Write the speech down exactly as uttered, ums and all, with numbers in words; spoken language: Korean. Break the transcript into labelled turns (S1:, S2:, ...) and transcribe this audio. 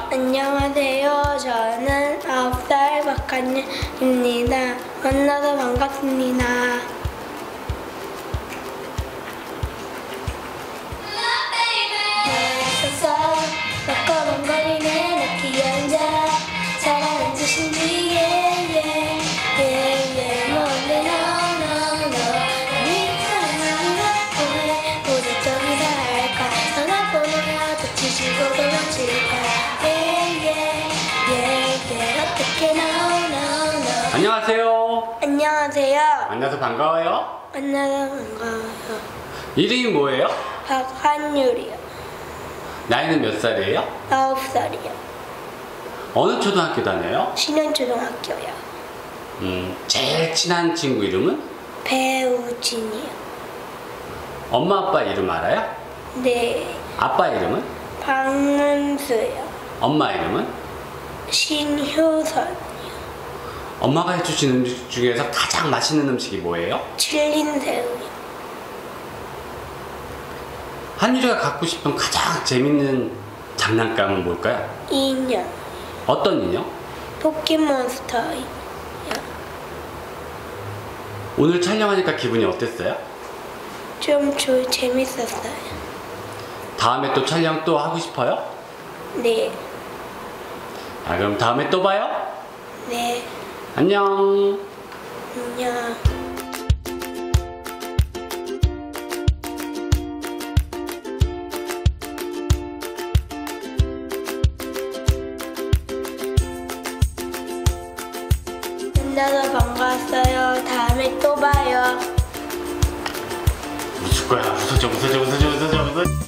S1: 안녕하세요. 저는 아홉 살 박한율입니다. 만나서 반갑습니다. 럭커벙거리는 나 귀여운 자라 사랑은 뜻인지 예예 예예 뭔데 너너너 네 사랑을 왜 우주적이다 할까 전화번호가 붙이시고 도망칠까 예예 예예 어떻게 너너너
S2: 안녕하세요.
S1: 안녕하세요.
S2: 만나서 반가워요.
S1: 만나서 반가워요.
S2: 이름이 뭐예요?
S1: 박한율이요.
S2: 나이는 몇 살이에요?
S1: 아홉 살이요.
S2: 어느 초등학교 다녀요?
S1: 신현초등학교요.
S2: 음, 제일 친한 친구 이름은?
S1: 배우진이요.
S2: 엄마 아빠 이름 알아요?
S1: 네.
S2: 아빠 이름은?
S1: 박문수요.
S2: 엄마 이름은?
S1: 신효선이요.
S2: 엄마가 해주신 음식 중에서 가장 맛있는 음식이 뭐예요?
S1: 칠린새우요.
S2: 한율이가 갖고 싶은 가장 재밌는 장난감은 뭘까요?
S1: 인형.
S2: 어떤 인형?
S1: 포켓몬스터요.
S2: 오늘 촬영하니까 기분이 어땠어요?
S1: 좀 조, 재밌었어요.
S2: 다음에 또 촬영 또 하고 싶어요?
S1: 네.
S2: 아, 그럼 다음에 또 봐요.
S1: 네.
S2: 안녕.
S1: 안녕. 만나서 반가웠어요. 다음에 또 봐요.
S2: 웃을 거야. 웃어줘, 웃어줘, 웃어줘, 웃어줘, 웃어줘.